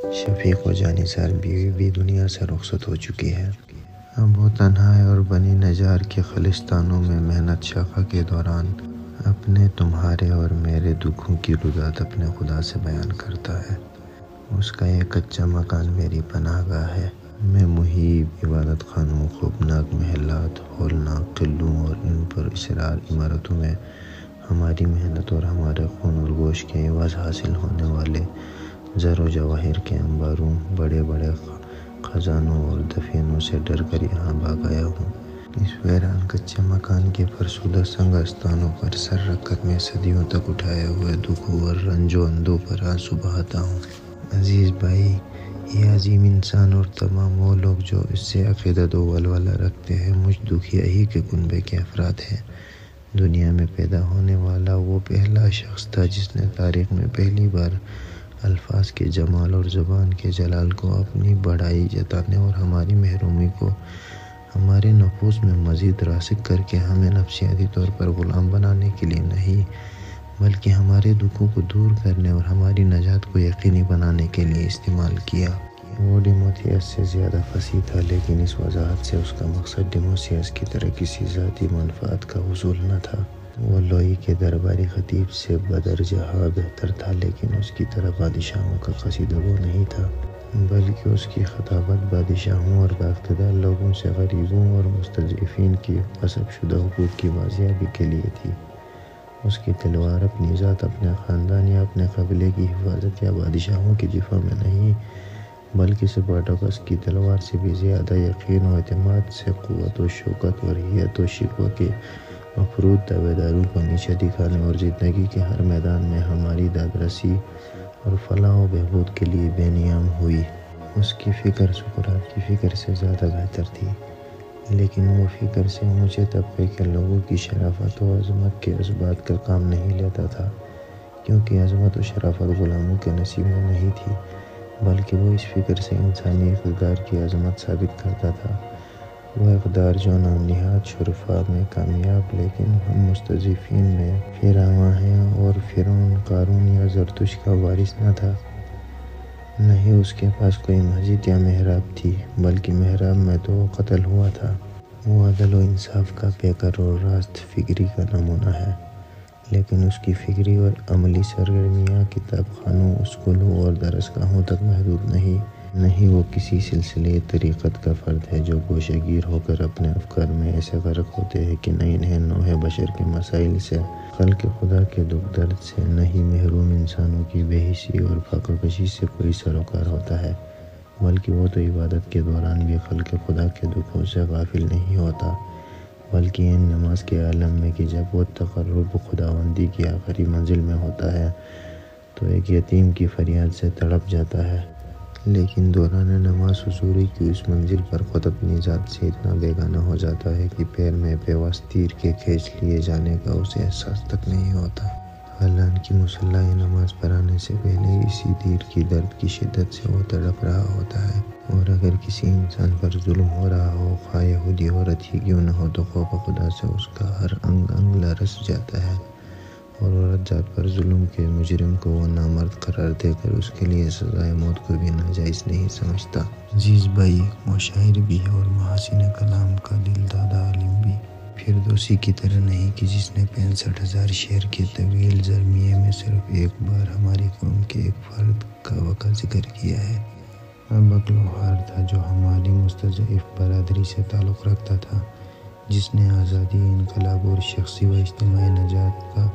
شفیق و جانثار بیوی بھی دنیا سے رخصت ہو چکی ہے۔ اب وہ تنہا ہے اور بنی نجار کے خلستانوں میں محنت شفا کے دوران اپنے، تمہارے اور میرے دکھوں کی رودات اپنے خدا سے بیان کرتا ہے۔ اس کا یہ کچا مکان میری پناہ گاہ ہے۔ میں محیب عبادت خانوں، خوفناک محلات، ہولناک قلعوں اور ان پر اسرار عمارتوں میں ہماری محنت اور ہمارے خون اور گوشت کے عوض حاصل ہونے والے زر و جواہر کے انباروں، بڑے بڑے خزانوں اور دفینوں سے ڈر کر یہاں بھاگ آیا ہوں۔ اس ویران کچے مکان کے فرسودہ سنگ آستانوں پر سر رکھ کر میں صدیوں تک اٹھائے ہوئے دکھوں اور رنج و اندوہ پر آنسو بہاتا ہوں۔ عزیز بھائی، یہ عظیم انسان اور تمام وہ لوگ جو اس سے عقیدت و ولولہ رکھتے ہیں، مجھ دکھیا ہی کے کنبے کے افراد ہیں۔ دنیا میں پیدا ہونے والا وہ پہلا شخص تھا جس نے تاریخ میں پہلی بار الفاظ کے جمال اور زبان کے جلال کو اپنی بڑائی جتانے اور ہماری محرومی کو ہمارے نفوس میں مزید راسخ کر کے ہمیں نفسیاتی طور پر غلام بنانے کے لیے نہیں، بلکہ ہمارے دکھوں کو دور کرنے اور ہماری نجات کو یقینی بنانے کے لیے استعمال کیا۔ وہ ڈیموتھیوس سے زیادہ فصیح تھا، لیکن اس وضاحت سے اس کا مقصد ڈیموسیوس کی طرح کسی ذاتی منفعت کا حصول نہ تھا۔ وہ لوئی کے درباری خطیب سے بدرجہ بہتر تھا، لیکن اس کی طرح بادشاہوں کا قصیدہ گو نہیں تھا، بلکہ اس کی خطابت بادشاہوں اور بااقتدار لوگوں سے غریبوں اور مستضعفین کی غصب شدہ حقوق کی بازیابی کے لیے تھی۔ اس کی تلوار اپنی ذات، اپنے خاندان یا اپنے قبیلے کی حفاظت یا بادشاہوں کی دفاع میں نہیں، بلکہ سپارٹاکس کی تلوار سے بھی زیادہ یقین و اعتماد سے قوت و شوکت اور حیت و شکوہ کے مفروض دعویداروں کو نیچے دکھانے اور زندگی کے ہر میدان میں ہماری دادرسی اور فلاح و بہبود کے لیے بے نیام ہوئی۔ اس کی فکر سقراط کی فکر سے زیادہ بہتر تھی، لیکن وہ فکر سے اونچے طبقے کے لوگوں کی شرافت و عظمت کے اثبات کا کام نہیں لیتا تھا، کیونکہ عظمت و شرافت غلاموں کے نصیب میں نہیں تھی، بلکہ وہ اس فکر سے انسانی اقدار کی عظمت ثابت کرتا تھا۔ وہ اقدار جو نام نہاد شرفاء میں کامیاب لیکن ہم مستضعفین میں فراواں ہے، اور فرعون، قارون یا زرتشت کا وارث نہ تھا۔ نہ ہی اس کے پاس کوئی مسجد یا محراب تھی، بلکہ محراب میں تو وہ قتل ہوا تھا۔ وہ عدل و انصاف کا پیکر اور راست فکری کا نمونہ ہے، لیکن اس کی فکری اور عملی سرگرمیاں کتاب خانوں، اسکولوں اور درس گاہوں تک محدود نہیں۔ نہ ہی وہ کسی سلسلے طریقت کا فرد ہے جو گوشہ گیر ہو کر اپنے افکار میں ایسے غرق ہوتے ہیں کہ نہ انہیں نوع بشر کے مسائل سے، خلق خدا کے دکھ درد سے، نہ ہی محروم انسانوں کی بے حسی اور فقر کشی سے کوئی سروکار ہوتا ہے، بلکہ وہ تو عبادت کے دوران بھی خلق خدا کے دکھوں سے غافل نہیں ہوتا، بلکہ ان نماز کے عالم میں کہ جب وہ تقرب خداوندی کی آخری منزل میں ہوتا ہے تو ایک یتیم کی فریاد سے تڑپ جاتا ہے، لیکن دوران نماز حضوری کی اس منزل پر خود اپنی ذات سے اتنا بیگانہ ہو جاتا ہے کہ پیر میں پیوست تیر کے کھینچ لیے جانے کا اسے احساس تک نہیں ہوتا۔ حالانکہ مصلی نماز پر آنے سے پہلے اسی تیر کی درد کی شدت سے وہ تڑپ رہا ہوتا ہے، اور اگر کسی انسان پر ظلم ہو رہا ہو، خواہ یہودی عورت ہی کیوں نہ ہو، تو خوف خدا سے اس کا ہر انگ انگ لرز جاتا ہے، اور عورت ذات پر ظلم کے مجرم کو وہ نامرد قرار دے کر اس کے لیے سزائے موت کو بھی ناجائز نہیں سمجھتا۔ عزیز بھائی، وہ شاعر بھی ہے اور محاسن کلام کا دل دادا عالم بھی، فردوسی کی طرح نہیں کہ جس نے 65,000 شعر کے طویل زرمیے میں صرف ایک بار ہماری قوم کے ایک فرد کا وقع ذکر کیا ہے۔ بغلوہار تھا جو ہماری مستضعف برادری سے تعلق رکھتا تھا، جس نے آزادی، انقلاب اور شخصی و اجتماعی نجات کا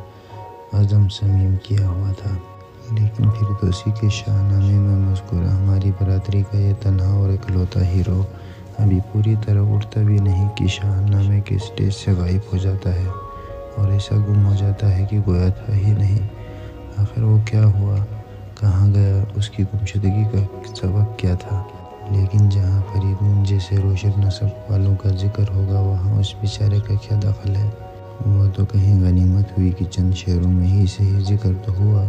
عزم صمیم کیا ہوا تھا، لیکن فردوسی کے شاہ نامے میں مذکورہ ہماری برادری کا یہ تنہا اور اکلوتا ہیرو ابھی پوری طرح اٹھتا بھی نہیں کہ شاہ نامے کے اسٹیج سے غائب ہو جاتا ہے، اور ایسا گم ہو جاتا ہے کہ گویا تھا ہی نہیں۔ آخر وہ کیا ہوا، کہاں گیا، اس کی گمشدگی کا سبب کیا تھا؟ لیکن جہاں فریدون جیسے روشن نسب والوں کا ذکر ہوگا، وہاں اس بیچارے کا کیا دخل ہے؟ وہ تو کہیں غنیمت ہوئی کہ چند شعروں میں ہی صحیح ذکر تو ہوا،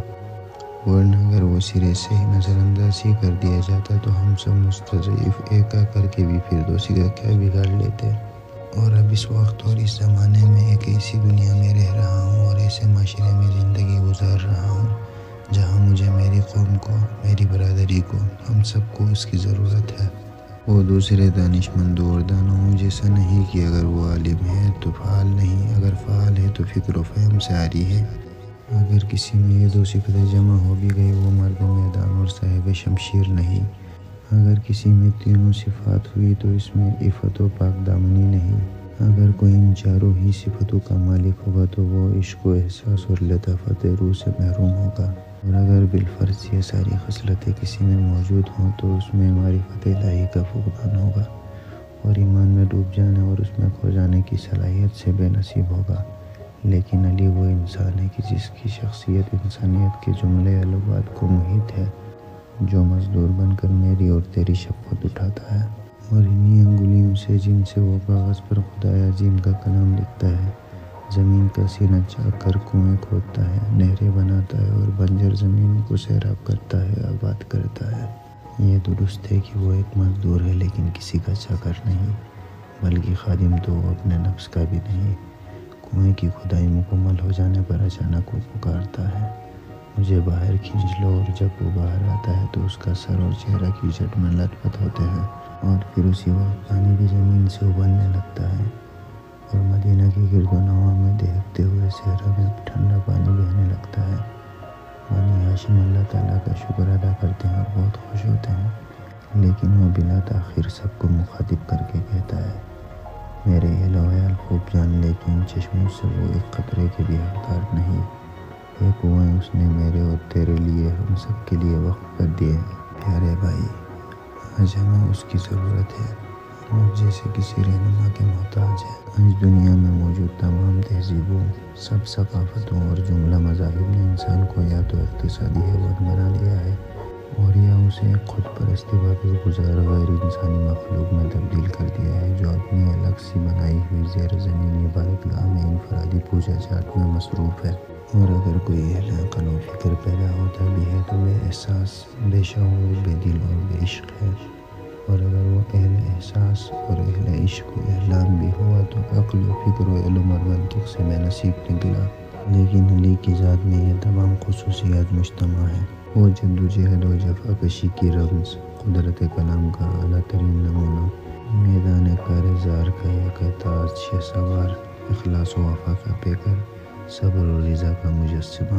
ورنہ اگر وہ سرے سے ہی نظر انداز ہی کر دیا جاتا تو ہم سب مستضعف ایک کر کے بھی فردوسی کا کیا بگاڑ لیتے۔ اور اب اس وقت اور اس زمانے میں ایک ایسی دنیا میں رہ رہا ہوں اور ایسے معاشرے میں زندگی گزار رہا ہوں جہاں مجھے میری قوم کو، میری برادری کو، ہم سب کو اس کی ضرورت ہے۔ وہ دوسرے دانش مندوں اور دانوں جیسا نہیں کہ اگر وہ عالم ہے تو فعال نہیں، اگر فعال ہے تو فکر و فہم سے عاری ہے۔ اگر کسی میں یہ دو صفتیں جمع ہو بھی گئی وہ مرد میدان اور صاحب شمشیر نہیں۔ اگر کسی میں تینوں صفات ہوئی تو اس میں عفت و پاک دامنی نہیں۔ اگر کوئی ان چاروں ہی صفتوں کا مالک ہوگا تو وہ عشق و احساس اور لطافت روح سے محروم ہوگا۔ اور اگر بالفرض یہ ساری خصلتیں کسی میں موجود ہوں تو اس میں معرفت الہی کا فقدان ہوگا اور ایمان میں ڈوب جانے اور اس میں کھو جانے کی صلاحیت سے بے نصیب ہوگا۔ لیکن علی وہ انسان ہے کہ جس کی شخصیت انسانیت کے جملے الوبات کو محیط ہے، جو مزدور بن کر میری اور تیری شفقت اٹھاتا ہے، اور انہی انگلیوں سے جن سے وہ کاغذ پر خدائے عظیم کا کلام لکھتا ہے، زمین کا سینہ چاک کر کنویں کھودتا ہے، نہریں بناتا ہے اور بنجر زمینوں کو سیراب کرتا ہے، آباد کرتا ہے۔ یہ درست ہے کہ وہ ایک مزدور ہے لیکن کسی کا چاکر نہیں، بلکہ خادم تو وہ اپنے نفس کا بھی نہیں۔ کنویں کی کھدائی مکمل ہو جانے پر اچانک وہ پکارتا ہے، مجھے باہر کھینچ لو، اور جب وہ باہر آتا ہے تو اس کا سر اور چہرہ کیچڑ میں لت پت ہوتے ہیں، اور پھر اسی وقت پانی بھی زمین سے ابلنے لگتا ہے، اور مدینہ کے گرد و نواح میں دہکتے ہوئے صحرا میں ٹھنڈا پانی بہنے لگتا ہے۔ بنی ہاشم اللہ تعالیٰ کا شکر ادا کرتے ہیں اور بہت خوش ہوتے ہیں، لیکن وہ بلا تاخیر سب کو مخاطب کر کے کہتا ہے، میرے اہل و عیال خوب جان لے کہ ان چشموں سے وہ ایک قطرے کے بھی حقدار نہیں۔ یہ کنویں اس نے میرے اور تیرے لیے، ہم سب کے لیے وقف کر دیے ہیں۔ پیارے بھائی، آج ہمیں اس کی ضرورت ہے۔ ہم جیسے کسی رہنما کے محتاج ہیں۔ آج دنیا میں موجود تمام تہذیبوں، سب ثقافتوں اور جملہ مذاہب نے انسان کو یا تو اقتصادی حیوان بنا لیا ہے اور یا اسے ایک خود پرست عبادت گزار غیر انسانی مخلوق میں تبدیل کر دیا ہے، جو اپنی الگ سی بنائی ہوئی زیر زمین عبادت گاہ میں انفرادی پوجا جاٹ میں مصروف ہے۔ اور اگر کوئی اہل عقل و فکر پیدا ہوتا بھی ہے تو بے احساس، بے شعور، بے دل اور بے عشق ہے، اور اگر وہ اہل احساس اور اہل عشق و احلام بھی ہوا تو عقل و فکر و علم اور منطق سے بے نصیب نکلا۔ لیکن علی کی ذات میں یہ تمام خصوصیات مجتمع ہیں۔ وہ جد و جہد و جفا کشی کی رمز، قدرت کلام کا اعلیٰ ترین نمونہ، میدان کار زار کا یک تاج شہسوار، اخلاص و وفا کا پیکر، صبر و رضا کا مجسمہ،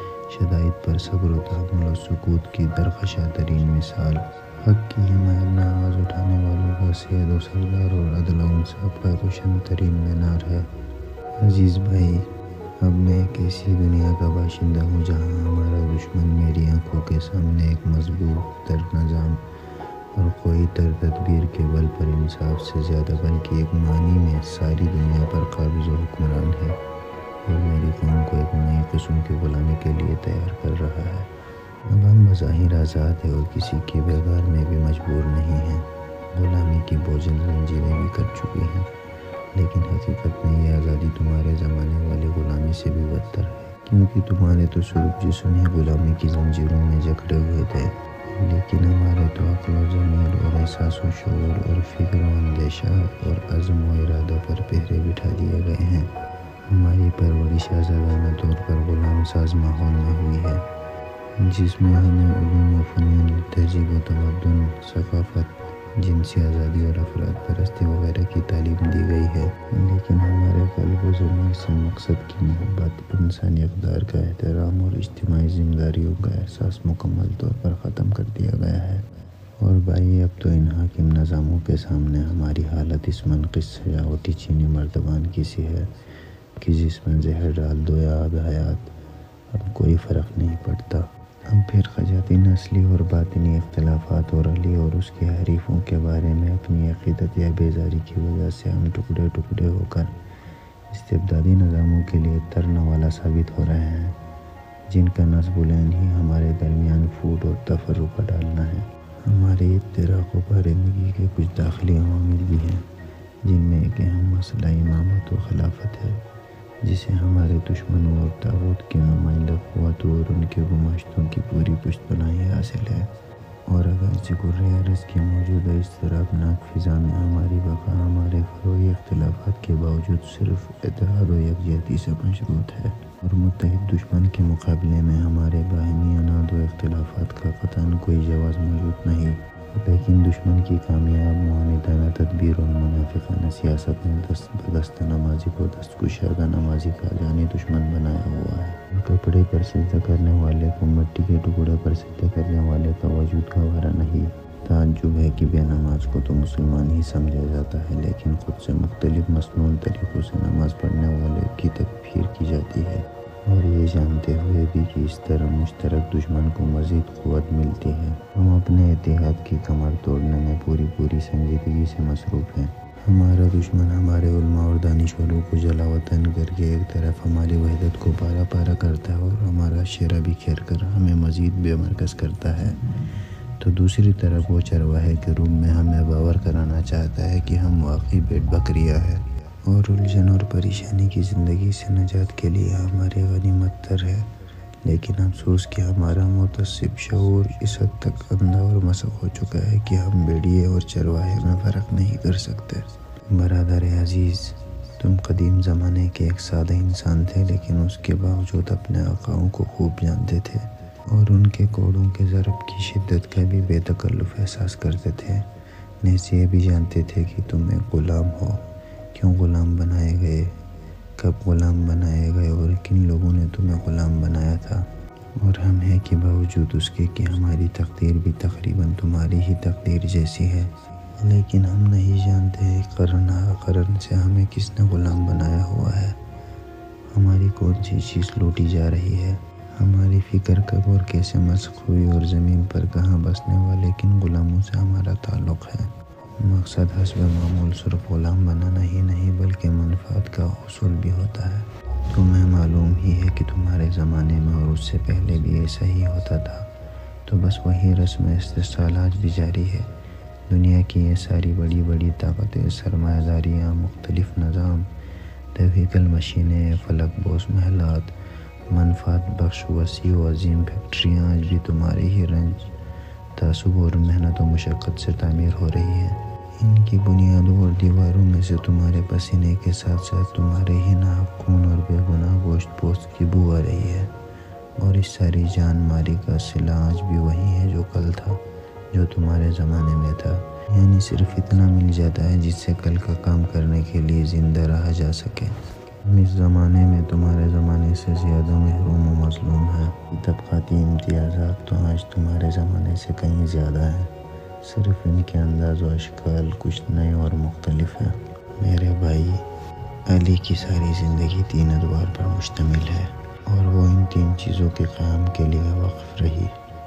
شدائد پر صبر و تحمل و سکوت کی درخشاں ترین مثال، حق کی حمایت میں آواز اٹھانے والوں کا سید و سردار اور عدل و انصاف کا روشن ترین مینار ہے۔ عزیز بھائی، اب میں ایک ایسی دنیا کا باشندہ ہوں جہاں ہمارا دشمن میری آنکھوں کے سامنے ایک مضبوط تر نظام اور کوئی تر تدبیر کے بل پر انصاف سے زیادہ بلکہ ایک معنی میں ساری دنیا پر قابض و حکمران ہے، اور میری قوم کو ایک نئی قسم کی غلامی کے لیے تیار کر رہا ہے۔ اب ہم بظاہر آزاد ہیں اور کسی کے بیگار میں بھی مجبور نہیں ہیں، غلامی کی بوجھل زنجیریں بھی کٹ چکی ہیں، لیکن حقیقت میں یہ آزادی تمہارے زمانے والی غلامی سے بھی بدتر ہے، کیونکہ تمہارے تو صرف جسم ہی غلامی کی زنجیروں میں جکڑے ہوئے تھے، لیکن ہمارے تو عقل و ضمیر اور احساس و شعور اور فکر و اندیشہ اور عزم و ارادہ پر پہرے بٹھا دیے گئے ہیں۔ ہماری پرورش آزادانہ طور پر غلام ساز ماحول میں ہوئی ہے، جس میں ہمیں علوم و فنون، تہذیب و تمدن، ثقافت، جنسی آزادی اور افراد پرستی وغیرہ کی تعلیم دی گئی ہے، لیکن ہمارے قلب و ضمیر سے مقصد کی محبت، انسانی اقدار کا احترام اور اجتماعی ذمہ داریوں کا احساس مکمل طور پر ختم کر دیا گیا ہے۔ اور بھائی، اب تو ان حاکم نظاموں کے سامنے ہماری حالت اس منقص سجاوٹی چینی مردبان کی سی ہے کہ جس میں زہر ڈال دو یا آب حیات، اب کوئی فرق نہیں پڑتا۔ اب پھر خجاتی نسلی اور باطنی اختلافات اور علی اور اس کے حریفوں کے بارے میں اپنی عقیدت یا بیزاری کی وجہ سے ہم ٹکڑے ٹکڑے ہو کر استبدادی نظاموں کے لیے ترنا والا ثابت ہو رہے ہیں، جن کا نصب العین ہی ہمارے درمیان پھوٹ اور تفرقہ ڈالنا ہے۔ ہمارے افتراق و پارندگی کے کچھ داخلی عوامل بھی ہیں، جن میں ایک اہم مسئلہ امامت و خلافت ہے، جسے ہمارے دشمنوں اور طاغوت کی نمائندہ قوتوں اور ان کے گماشتوں کی پوری پشت پناہی حاصل ہے۔ اور اگرچہ کرۂ ارض کی موجودہ اضطرابناک فضا میں ہماری بقا ہمارے فروعی اختلافات کے باوجود صرف اتحاد و یکجہتی سے مشروط ہے، اور متحد دشمن کے مقابلے میں ہمارے باہمی عناد و اختلافات کا قطعاً کوئی جواز موجود نہیں، لیکن دشمن کی کامیاب معاندانہ تدبیر اور منافقانہ سیاست نے دست بدست نمازی کو دست کشادہ نمازی کا جانی دشمن بنایا ہوا ہے۔ کپڑے پر سجدہ کرنے والے کو مٹی کے ٹکڑے پر سجدہ کرنے والے کا وجود گوارا نہیں۔ تعجب ہے کہ بے نماز کو تو مسلمان ہی سمجھا جاتا ہے، لیکن خود سے مختلف مصنوع طریقوں سے نماز پڑھنے والے کی تکفیر کی جاتی ہے، اور یہ جانتے ہوئے بھی کہ اس طرح مشترک دشمن کو مزید قوت ملتی ہے۔ ہم اپنے اتحاد کی کمر توڑنے میں پوری سنجیدگی سے مصروف ہیں۔ ہمارا دشمن ہمارے علماء اور دانشوروں کو جلا وطن کر کے ایک طرف ہماری وحدت کو پارا پارا کرتا ہے اور ہمارا شیرہ بکھیر کر ہمیں مزید بے مرکز کرتا ہے، تو دوسری طرف وہ چرواہے کے روپ میں ہمیں باور کرانا چاہتا ہے کہ ہم واقعی بیٹ بکریاں ہیں، اور الجھن اور پریشانی کی زندگی سے نجات کے لیے ہمارے غنیمت تر ہے۔ لیکن افسوس کہ ہمارا متعصب شعور اس حد تک اندھا اور مسخ ہو چکا ہے کہ ہم بھیڑیے اور چرواہے میں فرق نہیں کر سکتے۔ برادر عزیز، تم قدیم زمانے کے ایک سادہ انسان تھے، لیکن اس کے باوجود اپنے آقاؤں کو خوب جانتے تھے اور ان کے کوڑوں کے ضرب کی شدت کا بھی بے تکلف احساس کرتے تھے۔ نیز یہ بھی جانتے تھے کہ تم ایک غلام ہو، کیوں غلام بنائے گئے، کب غلام بنائے گئے اور کن لوگوں نے تمہیں غلام بنایا تھا، اور ہم ہیں کہ باوجود اس کے کہ ہماری تقدیر بھی تقریباً تمہاری ہی تقدیر جیسی ہے، لیکن ہم نہیں جانتے قرن سے ہمیں کس نے غلام بنایا ہوا ہے، ہماری کون سی چیز لوٹی جا رہی ہے، ہماری فکر کب اور کیسے مسخ ہوئی، اور زمین پر کہاں بسنے والے کن غلاموں سے ہمارا تعلق ہے۔ مقصد حسب معمول صرف غلام بنانا ہی نہیں بلکہ منفعت کا حصول بھی ہوتا ہے۔ تمہیں معلوم ہی ہے کہ تمہارے زمانے میں اور اس سے پہلے بھی ایسا ہی ہوتا تھا، تو بس وہی رسم استحصال آج بھی جاری ہے۔ دنیا کی یہ ساری بڑی طاقتیں، سرمایہ داریاں، مختلف نظام، وہیکل مشینیں، فلک بوس محلات، منفعت بخش وسیع و عظیم فیکٹریاں آج بھی تمہارے ہی رنج، تعصب اور محنت و مشقت سے تعمیر ہو رہی ہیں۔ ان کی بنیادوں اور دیواروں میں سے تمہارے پسینے کے ساتھ ساتھ تمہارے ہی ناحق خون اور بے گناہ گوشت پوست کی بو آ رہی ہے، اور اس ساری جان ماری کا صلہ آج بھی وہی ہے جو کل تھا، جو تمہارے زمانے میں تھا، یعنی صرف اتنا مل جاتا ہے جس سے کل کا کام کرنے کے لیے زندہ رہا جا سکے۔ ہم اس زمانے میں تمہارے زمانے سے زیادہ محروم و مظلوم ہیں۔ طبقاتی امتیازات تو آج تمہارے زمانے سے کہیں زیادہ ہیں، صرف ان کے انداز و اشکال کچھ نئے اور مختلف ہیں۔ میرے بھائی، علی کی ساری زندگی 3 ادوار پر مشتمل ہے، اور وہ ان 3 چیزوں کے قیام کے لیے وقف رہی: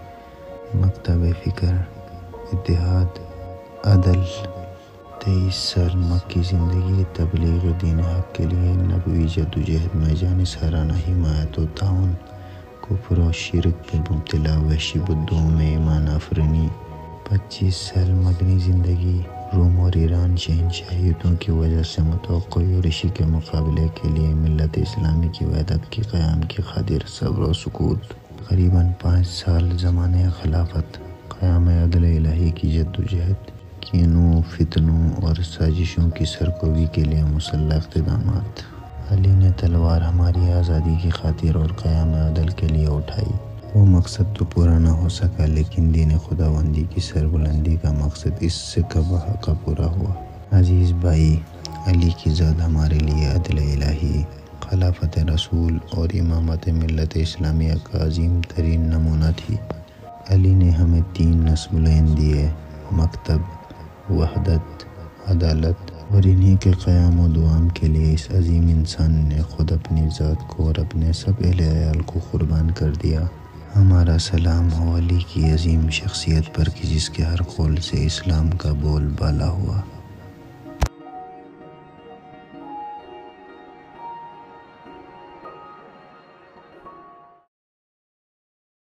مکتب فکر، اتحاد، عدل۔ 23 سال مکی زندگی تبلیغ دین حق کے لیے نبوی جدوجہد میں جانسارانہ حمایت و تعاون، کفر و شرک میں مبتلا وحشی بدوؤں میں ایمان آفرینی۔ 25 سال مدنی زندگی روم اور ایران شہنشاہیتوں کی وجہ سے متوقع یورشی کے مقابلے کے لیے ملت اسلامی کی وحدت کے قیام کی خاطر صبر و سکوت۔ تقریباً 5 سال زمانۂ خلافت، قیام عدل الہی کی جدوجہد، کینوں، فتنوں اور سازشوں کی سرکوبی کے لیے مسلح اقدامات۔ علی نے تلوار ہماری آزادی کی خاطر اور قیام عدل کے لیے اٹھائی۔ وہ مقصد تو پورا نہ ہو سکا، لیکن دین خداوندی کی سربلندی کا مقصد اس سے کبا پورا ہوا۔ عزیز بھائی، علی کی ذات ہمارے لیے عدل الہی، خلافت رسول اور امامت ملت اسلامیہ کا عظیم ترین نمونہ تھی۔ علی نے ہمیں 3 نصبین دیے: مکتب، وحدت، عدالت، اور انہی کے قیام و دوام کے لیے اس عظیم انسان نے خود اپنی ذات کو اور اپنے سب اہل عیال کو قربان کر دیا۔ ہمارا سلام ہو علی کی عظیم شخصیت پر کہ جس کے ہر قول سے اسلام کا بول بالا ہوا۔